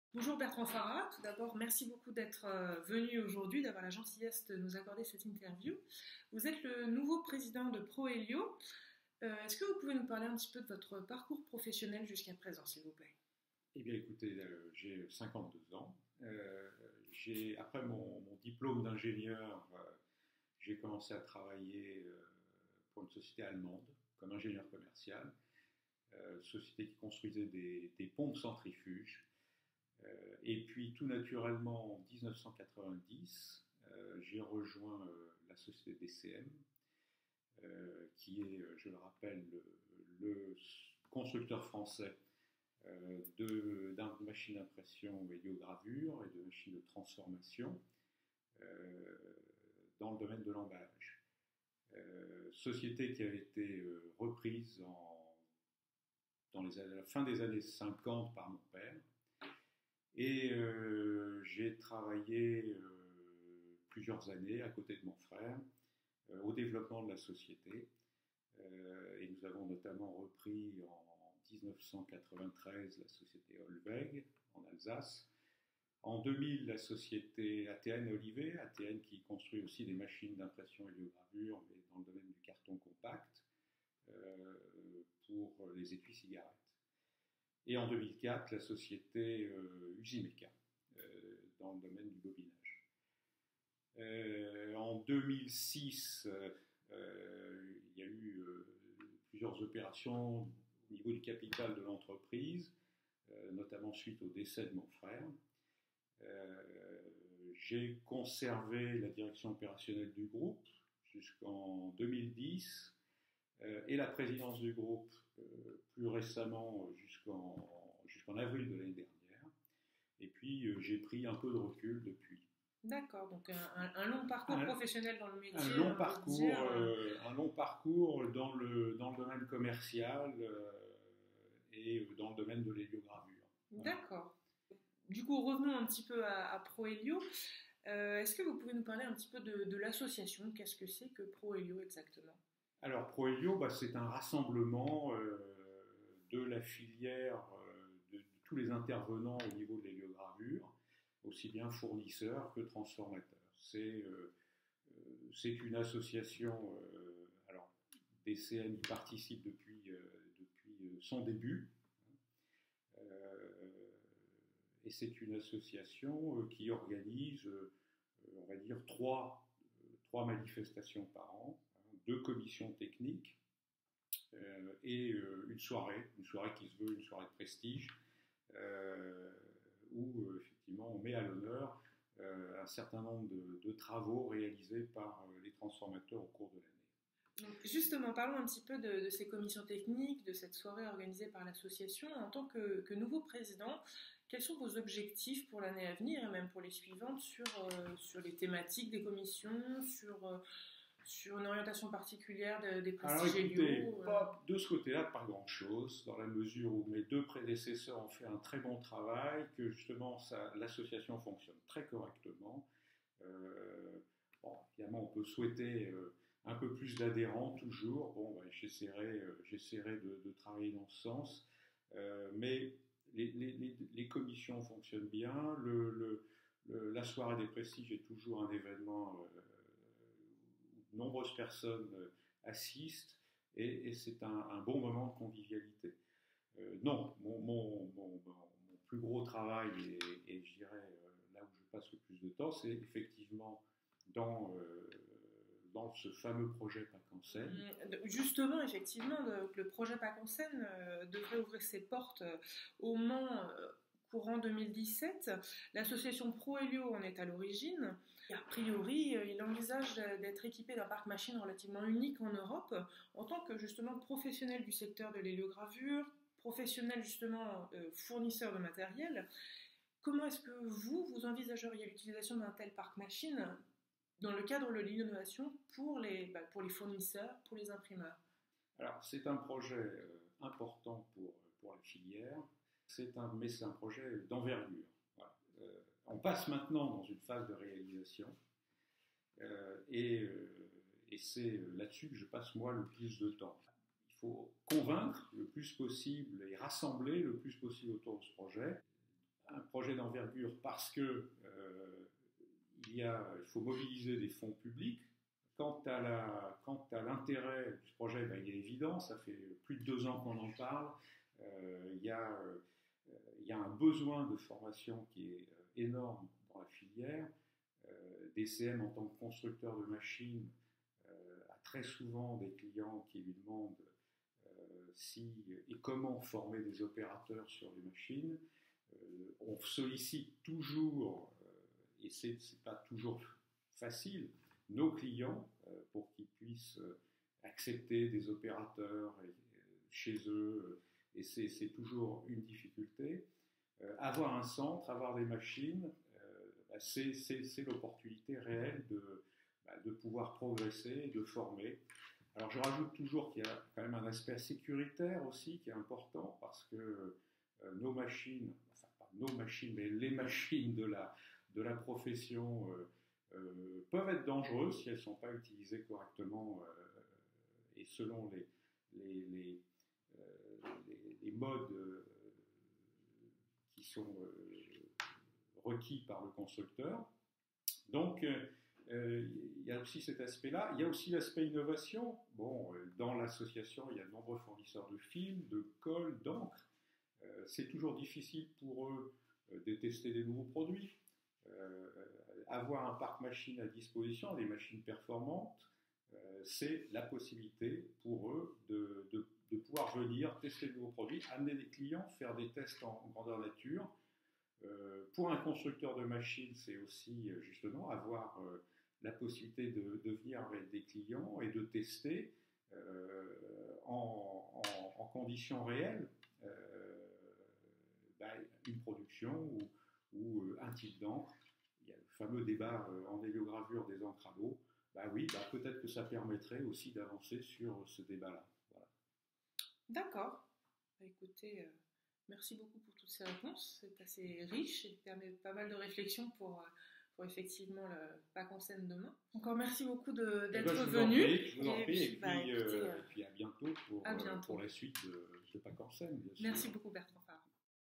Bonjour Bertrand Farah, tout d'abord merci beaucoup d'être venu aujourd'hui, d'avoir la gentillesse de nous accorder cette interview. Vous êtes le nouveau président de ProHelio. Est-ce que vous pouvez nous parler un petit peu de votre parcours professionnel jusqu'à présent, s'il vous plaît? Eh bien, écoutez, j'ai 52 ans. Après mon diplôme d'ingénieur, j'ai commencé à travailler pour une société allemande comme ingénieur commercial, société qui construisait des pompes centrifuges. Et puis, tout naturellement, en 1990, j'ai rejoint la société DCM, qui est, je le rappelle, le constructeur français de machines d'impression héliogravure et de machines de transformation euh, dans le domaine de l'emballage. Société qui avait été reprise dans la fin des années 50 par mon père. Et j'ai travaillé plusieurs années à côté de mon frère au développement de la société. Et nous avons notamment repris en 1993 la société Holweg en Alsace. En 2000, la société ATN Olivet, ATN qui construit aussi des machines d'impression héliogravure, mais dans le domaine du carton compact, pour les étuis cigarettes. Et en 2004, la société Usimeca, dans le domaine du bobinage. En 2006, il y a eu plusieurs opérations au niveau du capital de l'entreprise, notamment suite au décès de mon frère. J'ai conservé la direction opérationnelle du groupe jusqu'en 2010 et la présidence du groupe plus récemment jusqu'en avril de l'année dernière. Et puis j'ai pris un peu de recul depuis. D'accord, donc un long parcours professionnel dans le métier. Un long parcours dans le domaine commercial et dans le domaine de l'héliogravure. D'accord. Du coup, revenons un petit peu à ProHelio. Est-ce que vous pouvez nous parler un petit peu de l'association? Qu'est-ce que c'est que ProHelio exactement? Alors, ProHelio, c'est un rassemblement de la filière de tous les intervenants au niveau de l'héliogravure, aussi bien fournisseurs que transformateurs. C'est une association, alors DCM y participe depuis son début, et c'est une association qui organise, on va dire, trois manifestations par an, deux commissions techniques et une soirée qui se veut une soirée de prestige, où effectivement on met à l'honneur un certain nombre de travaux réalisés par les transformateurs au cours de l'année. Donc justement, parlons un petit peu de ces commissions techniques, de cette soirée organisée par l'association. En tant que nouveau président, quels sont vos objectifs pour l'année à venir et même pour les suivantes sur les thématiques des commissions, sur une orientation particulière des prestiges hélios? De ce côté-là, pas grand-chose, dans la mesure où mes deux prédécesseurs ont fait un très bon travail, que justement l'association fonctionne très correctement. Évidemment, on peut souhaiter un peu plus d'adhérents toujours. J'essaierai de travailler dans ce sens. Mais les commissions fonctionnent bien. La soirée des prestiges est toujours un événement où de nombreuses personnes assistent et c'est un bon moment de convivialité. Non, mon plus gros travail et je dirais là où je passe le plus de temps, c'est effectivement dans ce fameux projet PAC en Seine. Justement, effectivement, le projet PAC en Seine devrait ouvrir ses portes au Mans courant 2017. L'association ProHelio en est à l'origine. Et a priori, il envisage d'être équipé d'un parc machine relativement unique en Europe, en tant que justement professionnel du secteur de l'héliogravure, professionnel justement fournisseur de matériel. Comment est-ce que vous envisageriez l'utilisation d'un tel parc machine dans le cadre de l'innovation pour les fournisseurs, pour les imprimeurs? Alors, c'est un projet important pour la filière, mais c'est un projet d'envergure. Voilà. On passe maintenant dans une phase de réalisation et c'est là-dessus que je passe moi le plus de temps. Il faut convaincre le plus possible et rassembler le plus possible autour de ce projet. un projet d'envergure parce que il faut mobiliser des fonds publics. Quant à l'intérêt du projet, ben, il est évident, ça fait plus de 2 ans qu'on en parle. Il y a un besoin de formation qui est énorme dans la filière. DCM, en tant que constructeur de machines, a très souvent des clients qui lui demandent si et comment former des opérateurs sur les machines. On sollicite toujours, et c'est pas toujours facile, nos clients pour qu'ils puissent accepter des opérateurs chez eux, et c'est toujours une difficulté. Avoir un centre, avoir des machines, c'est l'opportunité réelle de pouvoir progresser et de former. Alors je rajoute toujours qu'il y a quand même un aspect sécuritaire aussi qui est important parce que nos machines, enfin pas nos machines, mais les machines de la profession peuvent être dangereuses si elles ne sont pas utilisées correctement et selon les modes qui sont requis par le constructeur. Donc, il y a aussi cet aspect-là. Il y a aussi l'aspect innovation. Bon, dans l'association, il y a de nombreux fournisseurs de films, de colle, d'encre. C'est toujours difficile pour eux de tester des nouveaux produits. Avoir un parc machine à disposition, des machines performantes, c'est la possibilité pour eux de pouvoir venir tester de nouveaux produits, amener des clients, faire des tests en grandeur nature. Pour un constructeur de machines, c'est aussi justement avoir la possibilité de venir avec des clients et de tester en conditions réelles une production ou un type d'encre. Il y a le fameux débat en héliogravure des encres à l'eau. Oui, peut-être que ça permettrait aussi d'avancer sur ce débat-là. Voilà. D'accord. Écoutez, merci beaucoup pour toutes ces réponses. C'est assez riche et permet pas mal de réflexion pour effectivement le PAC en scène demain. Encore merci beaucoup d'être venu. Je vous en prie, et puis à bientôt pour la suite de PAC en scène. Merci beaucoup Bertrand.